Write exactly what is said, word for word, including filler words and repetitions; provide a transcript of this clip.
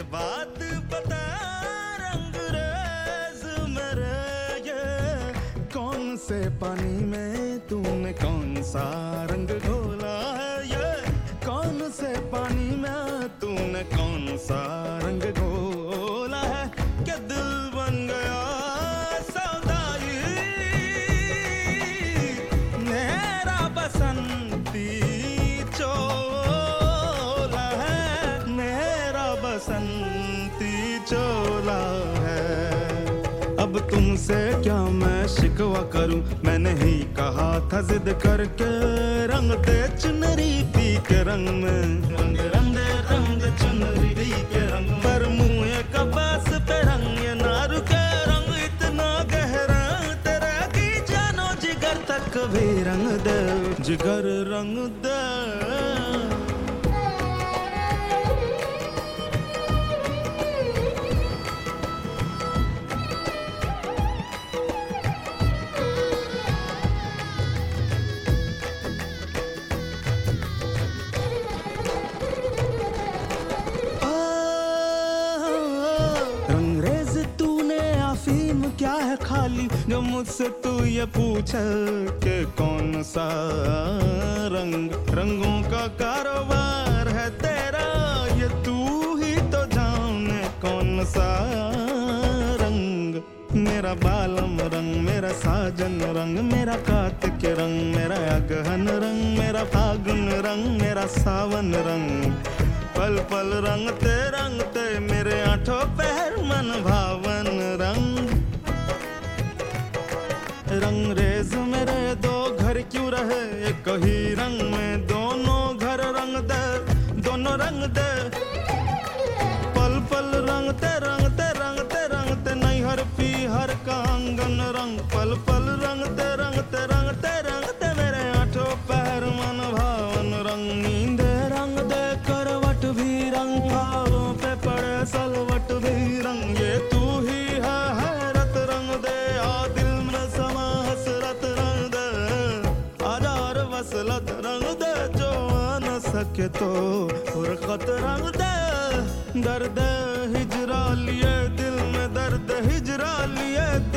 बात बता रंगरेज मेरे, ये कौन से पानी में तूने कौन सा रंग घोला है, ये कौन से पानी में तूने कौन सा रंग घोला है कि दिल बन गया सौदाई मेरा बसंती चोला है, मेरा बसंती चोला है। अब तुमसे क्या मैं शिकवा करूं, मैंने ही कहा था जिद करके रंग दे चुनरी पी के रंग में, रंग रंग दे रंग दे चुनरी पी के रंग, पर मुँह कपास पे रंग ये ना रुके, रंग इतना गहरा तेरा की जानो जिगर तक भी रंग दे, जिगर रंग दे। क्या है खाली जो मुझसे तू ये पूछे कि कौन सा रंग, रंगों का कारोबार है तेरा, ये तू ही तो जाने कौन सा रंग। मेरा बालम रंग, मेरा साजन रंग, मेरा कार्तिक रंग, मेरा अगहन रंग, मेरा फागुन रंग, मेरा सावन रंग, पल पल रंगते रंगते मेरे आठों पैर मन भावन रंग। रंगरेज मेरे दो घर क्यों रहे, एक ही रंग में दोनों घर रंग दे, दोनों रंग दे, पल पल रंगते रंगते रंगते रंगते नैहर पीहर का आंगन रंग, पल पल रंगते रंगते रंगते रंगते मेरे आठों पैर मन भावन रंग। नींदे रंग दे करवट भी रंग, भावों पे पड़े सलवट भी रंग, ये तू ही है हैरत रंग दे, आ दिल में समा हसरत रंग दे, आजार वसलत रंग दे, जो आ न सके तो फुरकत रंग दे। दर्द हिजरा लिए दिल में दर्द हिजरा लिए